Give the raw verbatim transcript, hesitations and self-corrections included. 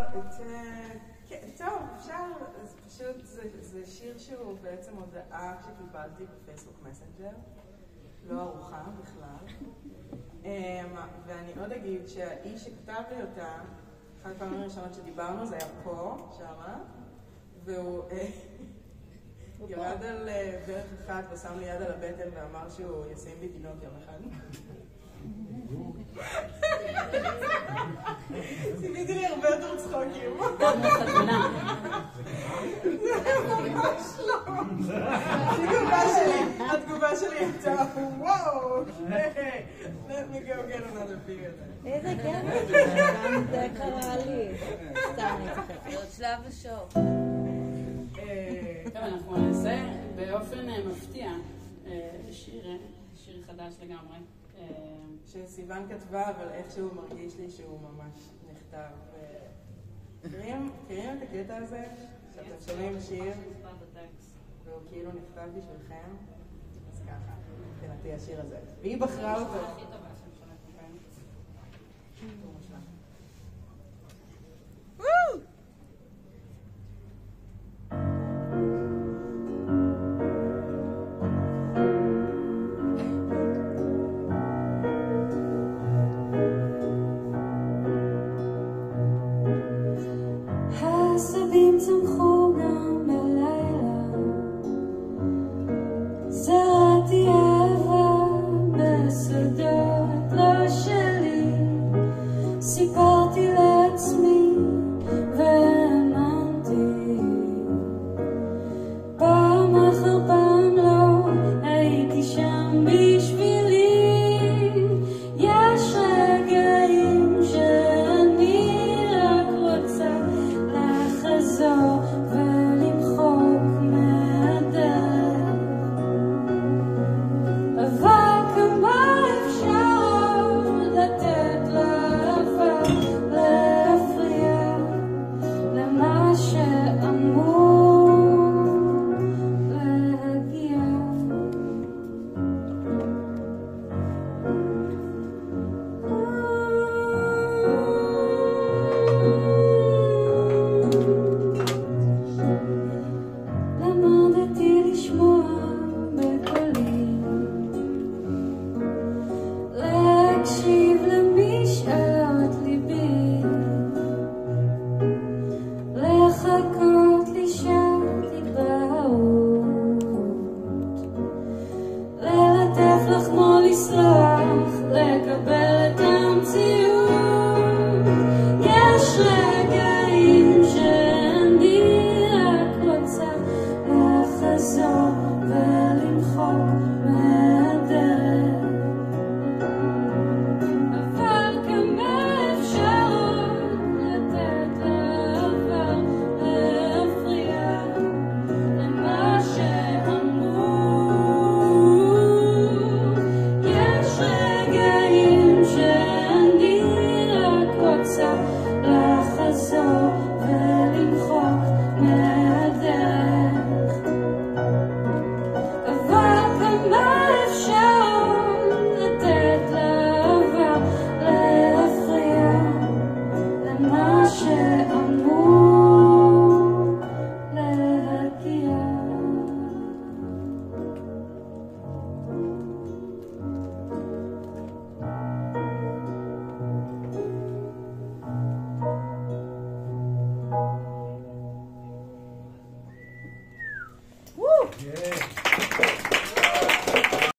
טוב, אפשר, פשוט זה שיר שהוא בעצם הודעה שקיבלתי בפייסבוק מסנג'ר, לא ארוחה בכלל. ואני עוד אגיד שהאיש שכתב לי אותה, אחת הפעמים הראשונות שדיברנו, זה היה פה, שמה, והוא ירד על ברך אחד ושם לי יד על הבטן ואמר שהוא ישים בי תינוק יום אחד. ציפיתי לי הרבה יותר צחוקים. זה ממש לא. התגובה שלי הייתה, וואו, let me go get another beer. איזה כיף, גם זה קרה לי. סתם נצחק. זה עוד שלב לשוק. טוב, אנחנו נעשה באופן מפתיע שיר חדש לגמרי. שסיוון כתבה, אבל איכשהו מרגיש לי שהוא ממש נכתב. מכירים את הקטע הזה? שאתם שומעים שיר והוא כאילו נכתב בשבילכם? אז ככה, מבחינתי השיר הזה. והיא בחרה אותו. הכי טובה שאני שומעת מכם. הוא מושלם. וואו! העשבים צמחו גם בלילה, זרעתי אהבה בשדות לא שלי, סיפרתי לעצמי והאמנתי, פעם אחר פעם לא הייתי שם בשבילי, יש רגעים שאני רק רוצה לחזור ולמחוק מהדרך, אבל כמה אפשר לתת לעבר להפריע למה שאמור להגיע. למדתי לשמוע בקולי, להקשיב למשאלות ליבי, לחכות לי שם תתבהרות, ללטף לך כמו לסלוח, לקבל את המציאות. יש רגעים שאני רק רוצה לחזור ולמחוק מהדרך, אבל כמה אפשר לתת לעבר להפריע למה שאמור. יש רגעים שאני רק רוצה לחזור ולמחוק מהדרך, אבל כמה אפשר לתת לעבר להפריע למה שאמור להגיע. Woo! Yeah.